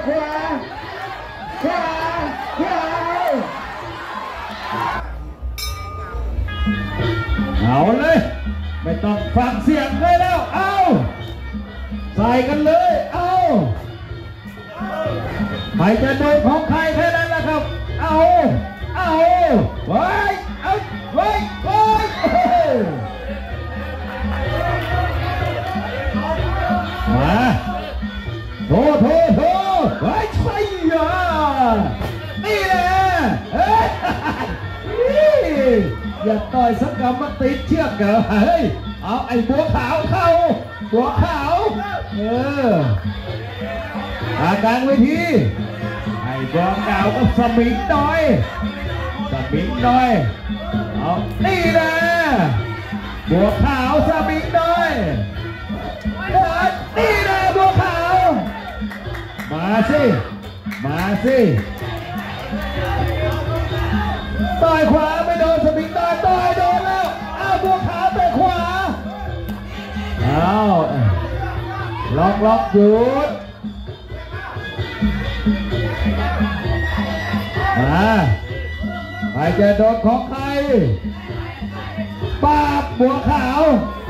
ขวาขวาขวาเอาเลยไม่ต้องฟังเสียงเลยแล้วเอาใส่กันเลยเอาใครจะโดนของใครแค่นั้นแหละครับเอาไว้เอาไว้มาโถไว้ใช่ยานี่แหละอย่าต่อยสักกรรมมาติดเชือกเกอเฮ้ยเอาไอ้บัวขาวเข้าบัวขาวกลางเวทีไอ้บัวขาวกับสมิงน้อยเอานี่แหละบัวขาวสมิงน้อยนี่แหละบัวขาวมาสิต่อยขวาไม่โดนสมิงน้อยต่อยโดนแล้วเอาบัวขาวไปขวาเอาล็อกหยุดใครจะโดนของใครป้าบบัวขาว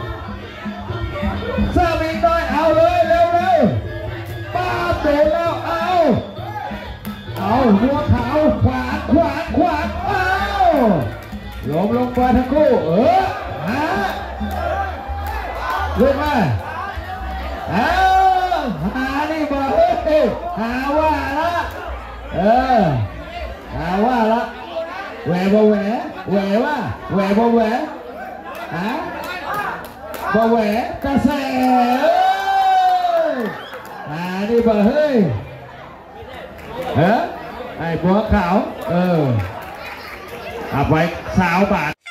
สมิงน้อยเอาเลยเร็วป้าบโดนแล้วเอาบัวขาวขวางเอาลงไปทั้งคู่ลงมาหานี่บ่หาว่าละแหวบ่แหวว่าแหวบ่แหวบ่แหวกระแสนี่บ่เฮ้ยไอ้บัวขาวเอาไป20 บาท